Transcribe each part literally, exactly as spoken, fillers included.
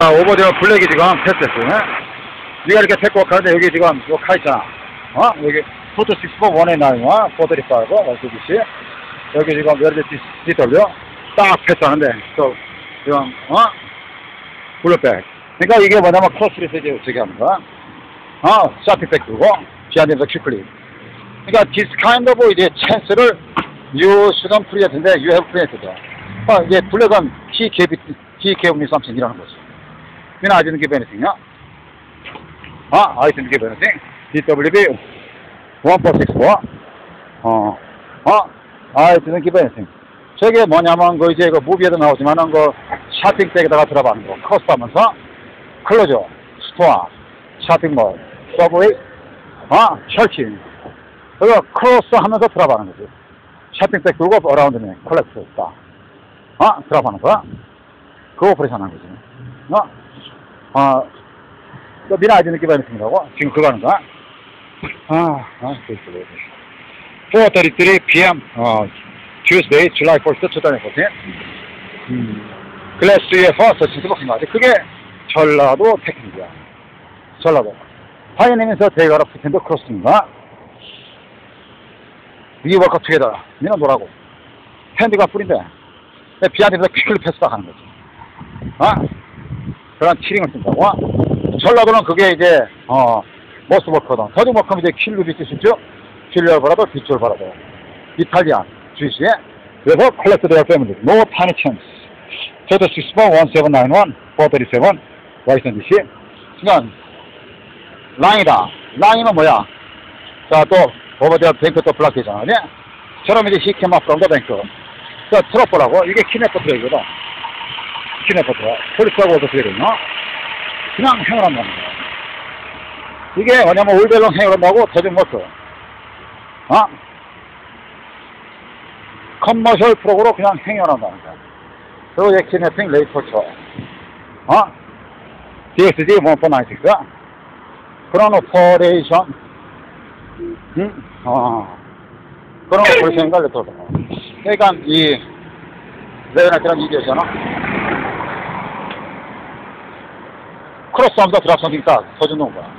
아, 오버데어 블랙이 지금 패스했어. 네가 이렇게 태고 가는데 여기 지금 요 카 있잖아. 어? 여기 포토 식스포 원에이나인, 어? 포드리파이브, 와이티디씨. 여기 지금 웨르드 디더블유 딱 패스하는데, 또, 지금, 어? 블루백. 그러니까 이게 뭐냐면 크로스를 이제 저기 하는 거야. 어? 샤핑백 두고, 비하인드에서 퀵클릭. 그러니까 this kind of 이제 찬스를 you shouldn't create인데 you have created. 어, 이제 블랙은 he gave it, he gave me something이라는 거지. When I didn't give anything, 야? 어? I didn't give anything. 디더블유비 원 포 식스 포. 어, 어? I didn't give anything. 저게 뭐냐면, 그 이제 그 무비에도 나오지만은 그 쇼핑백에다가 들어가는 거. 커스텀하면서 클로저, 스토어, 쇼핑몰, 서브웨이, 어? 철치. 그리고 크로스 하면서 들어가는 거지. 쇼핑백 들고 어라운드네. 콜렉트 딱. 어? 들어가는 거야. 그 오퍼레이션 하는 거지. 어? 어, 또 미나 아이디 느끼 받았습니다고? 지금 그거 하는 거야? 아, 아, 그랬어, 그랬어. 포 서티쓰리 피엠, 어, Tuesday, July first, twenty fourteen. 음, 글래스에서 서치스 먹힌 거 같아. 그게 전라도 테크닉이야. 전라도. 파이어닝에서 대가라 푸텐더 크로스인가? 위 워커 투게더. 니는 뭐라고? 핸드가 뿌린데. 비하인드에서 퀵클리 패스다 하는 거지. 어? 그런 치링을 쓴다고? 전라도는 그게 이제, 어, 모스워커든. 더딩워커는 이제 킬루비 뜻이죠? 킬루얼 바라도 뒷줄 바라도. 이탈리안, 주시에. 그래서 컬렉트 데어 패밀리. No tiny chance. 저도 식스 포 원 세븐 나인 원, 포 서티세븐, 와이슨 디씨. 그냥, 랑이다. 랑이는 뭐야? 자, 또, 오버데어 뱅크 또 블락되잖아. 네? 저럼 이제 히케마 프롬 더 뱅크. 자, 트러플하고, 이게 키네퍼 트랙이거든. 키네퍼 트랙. 폴리스하고 어서 트랙이나? 그냥 행을 한다는 거야. 이게 뭐냐면, 올벨롱 행을 한다고, 더딩워크. 어? 커머셜 프로그로 그냥 행을 한다는 거야. 그리고 이제 키네핑 레이터처. 어? 디엑스지 원 포 나인 식스. 그런 오퍼레이션. 응? 어. 그런 오퍼레이션인가 레터다. 그러니까 이 레베나트란 이게잖아. 크로스 하면서 드랍 선팅 딱 서주는 거야.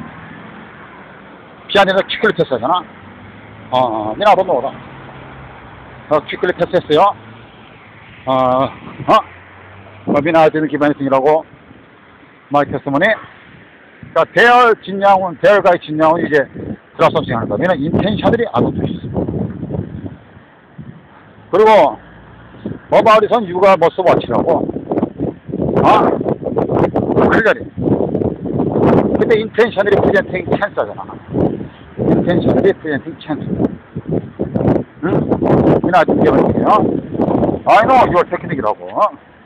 피아니는 퀵클릭 패스하잖아. 어, 어, 니나도 넣어라. 어, 퀵클릭 패스했어요. 어, 어? 어, 미나한테는 기반이팅이라고 마이 테스트머니. 그러니까 대열 진양은, 대열가의 진양은 이제 드랍 선팅 하는 거야. 왜냐면 인텐션들이 아주 있어. 그리고 어바웃에선 유가 머스 워치라고. 어? 클리어리. 근데 인텐셔널이 프리젠팅 찬스잖아. 인텐셔널이 프리젠팅 찬스. 응? 이나 아주 기억할게요. I know your technique라고. 어,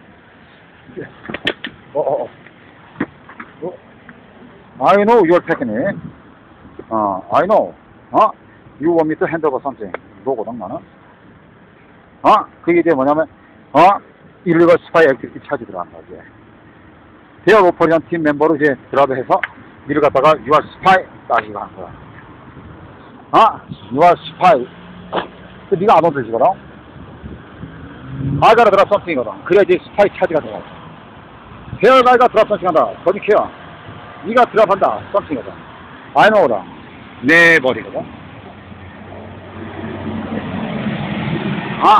어, 어. I know your technique. 어, I know. 어? You want me to hand over something. 너거든, 나는. 어? 그게 이제 뭐냐면, 어? 일리걸 스파이 액티비티 차지 들어간 거지. 대열 오퍼레이션 팀 멤버로 이제 드랍해서 이를 갖다가 You are spy 딱 이거 하는 거야. 어? You are spy. 그 네가 안 얻어지거든. I gotta drop something이거든. 그래야 이제 스파이 차지가 들어가. 대열 가이가 드랍 something한다. 거기 케어. 네가 드랍한다. something이거든. I know다. 내 머리거든. 아,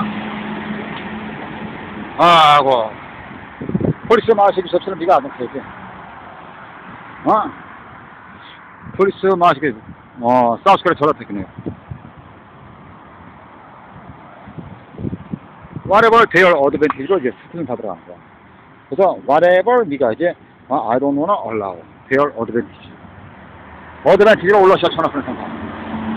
아, 하고, 폴리스 마시기 접수는 네가 안 넣겠지. 어? 폴리스 마시기, 어, 사우스코리아 전화 테크닉. whatever their advantage로 이제 스크린 다 들어가는 거야. 그래서 whatever 네가 이제, 어, I don't wanna allow their advantage. advantage로 올라셔 쳐놨으면 상관.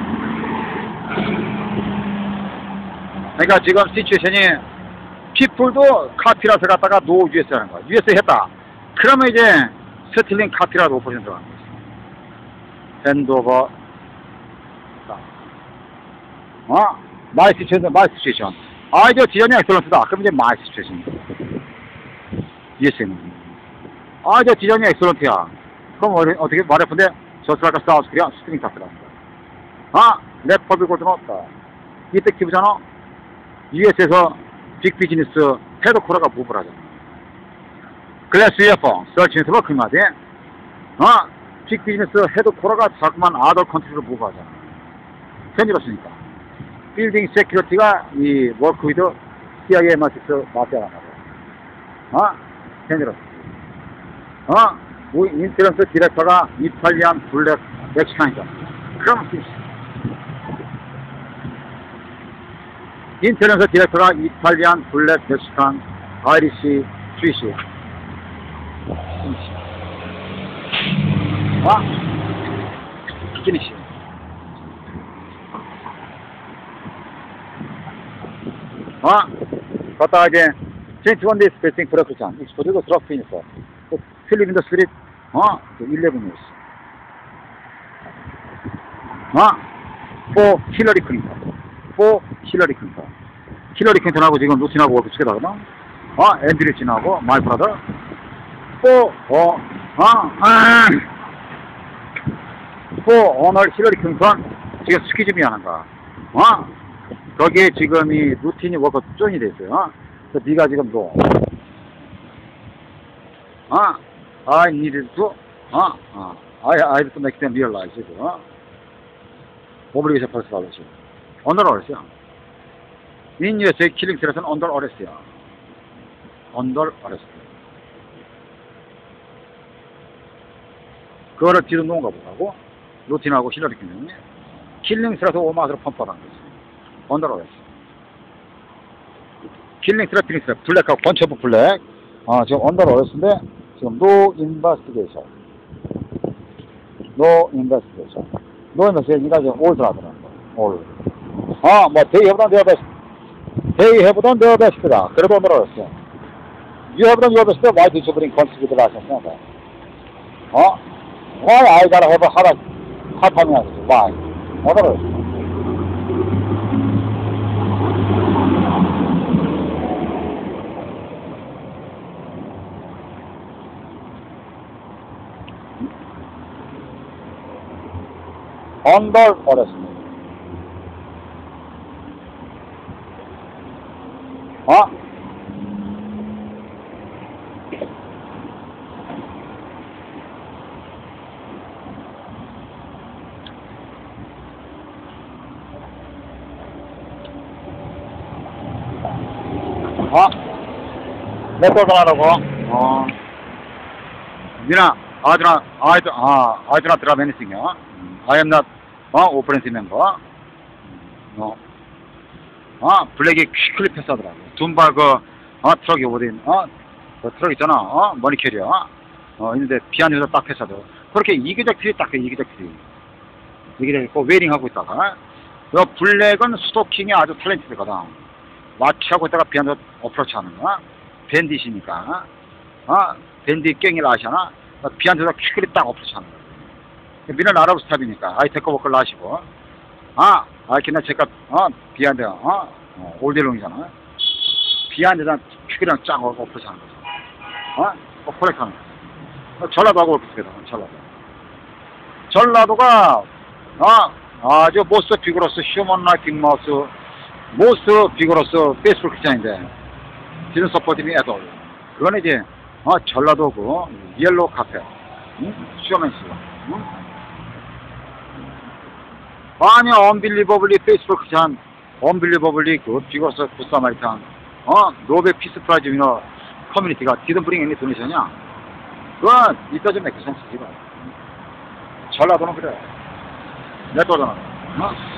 그러니까 지금 시츄에이션이 people도 카피라서 갖다가 노 유에스 하는 거야. 유에스 했다. 그러면 이제 세틀링 카피라도 오퍼레이션 들어가는 거지. 핸드오버. 어? 마이 시츄에이션, 마이 시츄에이션. 아, 이제 지연이 엑셀런트다. 그럼 이제 마이 시츄에이션. 유에스는. 아, 이제 지연이 엑셀런트야. 그럼 어떻게 말해본데 저스라가 사우스코리아 스트링 다 들어간다. 아, 랩퍼블 고등었다. 이펙티브잖아. 유에스에서 빅비즈니스 헤드코어가 무브를 하잖아. Glass earphone, searching for 그마디. 어? 빅 비즈니스 헤드코어가 자꾸만 아더 컨트리로 무브하잖아. 현지로쓰니까. 빌딩 세큐리티가 이 워크 위드 씨아이에이 마티스 맞대가 나고. 어? 현지로쓰. 어? 우리 인터런스 디렉터가 이탈리안 블랙 멕시칸이다. 그럼 인터런스 디렉터가 이탈리안 블랙 멕시칸 아이리시 스위시. 어? 피니시. 어? 갔다가 이제 twenty-one days betting 프로그램 익스포드도 드럭 피니서 필립 인더 스트릿 어? eleven years 어? for 힐러리 클린턴 for 힐러리 클린턴 힐러리 클린턴하고 지금 루틴하고 워크 치게다거든 어? 앤드류 진하고 마이 브라더 for 어? 어? for 오늘 힐러리 클린턴 지금 스키즈미 하는가 어? 거기에 지금 이 루틴이 워크 쫀이 됐어요 어? 그래서 네가 지금 뭐 어? I needed to 어? 어? I, I had to make them realize it 어? Obligation first policy under arrest야 in 유에스에이 killing threat은 under arrest야 under arrest 그거를 뒤로 놓은 거 보라고 루틴하고 힐러리 클린턴이 killing threat 오마스로 펌프하는 거지 under arrest killing threat, killing threat 블랙하고 번치 오브 블랙 어, 지금 under arrest인데 지금 no investigation no investigation no investigation이니까 지금 all 들어가더라는 거 all 아, 뭐 they have done their best they have done their best다 그래도 under arrest you have done your best why did you bring consider 하셨냐 어? why I gotta have a hard hard time 하겠지 why under arrest under arrest. 어? 어? 몇 번 하라고? 어. 니나, 아들아, 아이들, 아, 아이들아, 드랍 anything이야. I am not, 어, 오퍼렌스 멤버. 어, 어, 블랙이 퀵클리 패스하더라고. 둠바 그, 어, 트럭이 오버된, 어, 그 트럭 있잖아, 어, 머니 캐리어. 어, 있는데 비안에서 딱 패스하더라고. 그렇게 이기적 트리 딱 해, 이기적 트리. 이기적 있고, 웨이링 하고 있다가. 요 블랙은 스토킹이 아주 탤런트거든. 마취하고 있다가 비안에서 어프로치 하는 거야. 밴딧이니까. 어, 밴딧 갱이라 하시나? 비안에서 퀵클리 딱 어프로치 하는 거야. 미는 아랍 스탑이니까 아이 데커 워크를 하시고 아 아이키나 제가 어 비한데 어, 어 올데롱이잖아 비한데다 큐이랑 쫙 어프로치 하는 거죠 어? 어 코렉트 하는 거 전라도하고 어프로치 하는 전라도 전라도가 어 아주 모스트 비그러스 휴먼 라이프 마우스 모스트 비그러스 페이스북 기자인데 디는 서포팅이 애들 그건 이제 어 전라도고 옐로우 카페 응? 쇼맨스 응? 아니, 언빌리버블리 페이스북 기자한 언빌리버블리 그 비거스 구사마리탄 어 노벨 피스 프라이즈 위너 커뮤니티가 디든 브링 애니 도네이션이야. 그건 이따 좀 맥주 센스지가 전라도는 그래. 내 또잖아. 어?